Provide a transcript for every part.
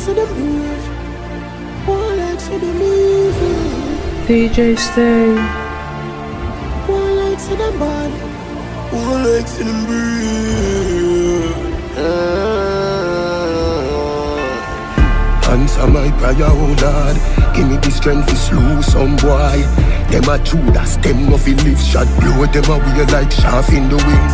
to the move. One leg to the move. DJ Stay. One leg to the body. One leg to the move. Answer my prayer, oh Lord. Give me the strength to slew some boy. Them a Judas, them no feel live shot. Blow them away like chaff in the wind.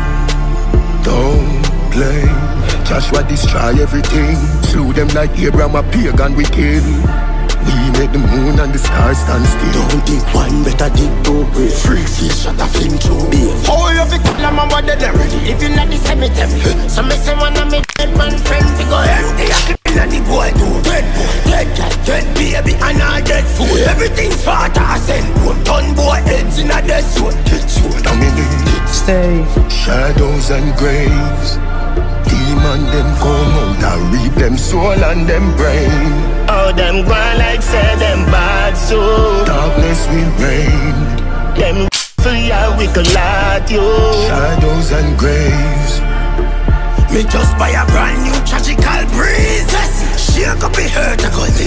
Don't play. Joshua destroy everything. Slew them like Abraham, a pagan wicked. We make the moon and the stars stand still. Don't dig one, better dig two. Free fish shot a flame through. How you fi kill a man what they ready? Living at the cemetery. So me say one of me dead man friend fi go here. They a killing the boy too. Dead boy, dead cat, dead baby and all dead food. Everything's fat as hell. One ton boy heads in a dead zone. Dead zone. I mean it. Stay. Shadows and graves. Demon them come out and reap them soul and them brain. Oh, them go like say them bad so. Darkness will reign. Them for ya we could lot you. Shadows and graves. Me just buy a brand new tragical breeze. Shake up the hurt a gully.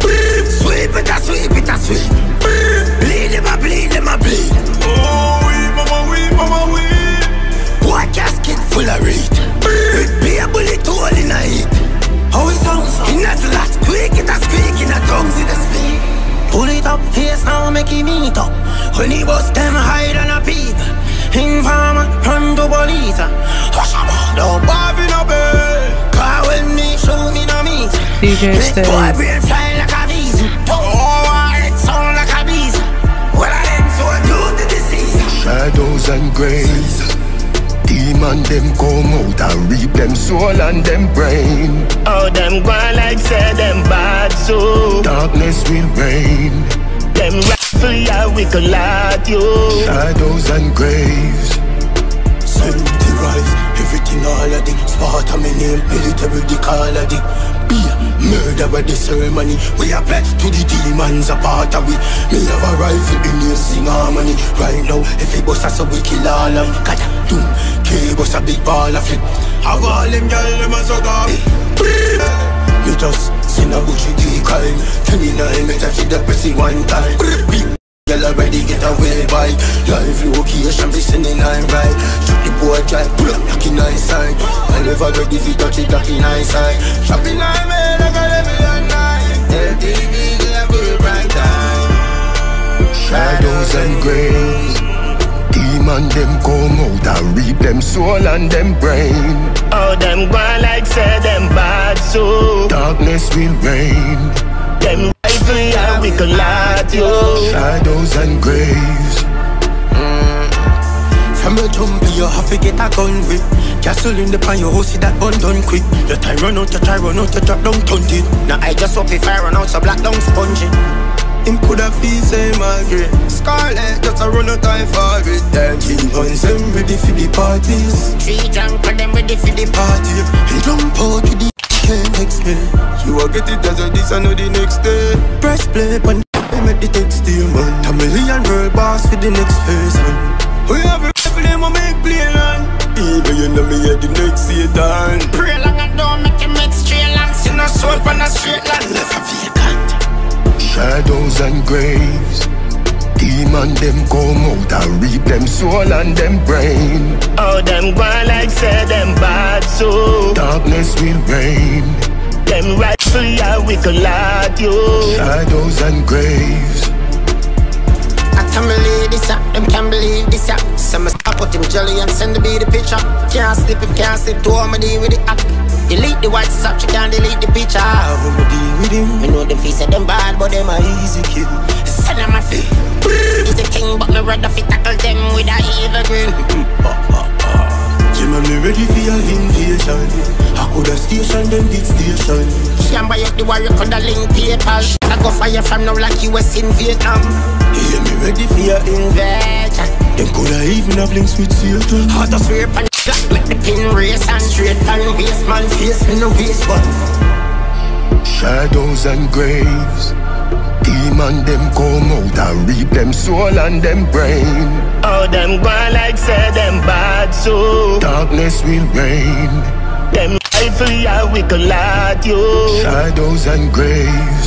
Sweep it a sweep it a sweep. Bleed them a bleed them a bleed. Oh we mama we mama we. Boy casket full of reed. Be a bullet hole in a heap. How it sounds? In a slot, squeak it a squeak, in a tongues in a speak. Pull it up, face now, make it meet up. When he bust them hide on a peep. Informer, run to police. Hush up, don't barb in a bed. Car when me, show me no meat. DJ Stay. Boy brain fly like a visa. Oh, it sound like a beast. Well, I ain't so due to disease. Shadows and graves. Demon them come out and reap them soul and them brain. Oh, them go like say them bad so. Darkness will reign. Them rifle ya we could lot you. Shadows and graves. Safety rise, everything all of the spot of me name, military the call of the be murder by the ceremony. We are pledged to the demons a part of we. Me have a rifle in your sing harmony. Right now, if it bust us so we kill all of them. Kata, doom, K-bust a big ball of flip. Have all them gyal them a suck off. Me just send a bushy decoy. 29 me touch the pussy one time. Girl already get away by live location, be sending I'm right. Shot the boy drive, pull up knocking nice side. I never ready if you touch it, knocking nice side. Shopping I'm in like a level on night. LTV level right time. Shadows and graves. Demon them come out and reap them soul and them brain. Oh, them go like say them bad so. Darkness will reign. Them rifle ya we could lot you. Shadows and graves. From a jump, you have to get a gun with. Castle in the pan, you see that bun done quick. Your time run out, you try run out, you drop down tunted. Now I just hope if I run out, so black down spongy. Him coulda feel same again. Scarlet just a run out time for it. 13 guns, them ready for the parties. 3 drunk for them ready for the Party, he jump out with the can't explain. You will get it as a this and the next day. Press play, and make the text to you, man. A million world boss for the next person. We have a rifle, them will make play long. Even you know me at the next Satan. Pray long and don't make him make straight long. See no soul on a straight line. Left a vacant. Shadows and graves. Demon them come out and reap them soul and them brain. Oh, them go like say them bad so. Darkness will reign. Them rifle ya we could lot you. Shadows and graves. I can't believe this them can't believe this Some stop put him jelly and send the beat the picture. Can't sleep if can't sleep, do all me deal with the act. Delete the white stuff, you can't delete the picture. How will we deal with him? Me know them face say them bad, but them a easy kill. Send them a feet. He's a king, but me rather fit tackle them with a evil grin. Yeah, man, me ready for your invasion. I coulda station them did station. Can't buy up the war, you coulda link PayPal. I go fire from now like US in Vietnam. Yeah, me ready for your Invasion. Them coulda even have links with Satan. How to sweep and black, let the pin race and straight and waste man face me no waste one. Shadows and graves. Demon them come out and reap them soul and them brain. Oh, them go like say them bad so. Darkness will reign. Them rifle for ya, we collide, yo. Shadows and graves,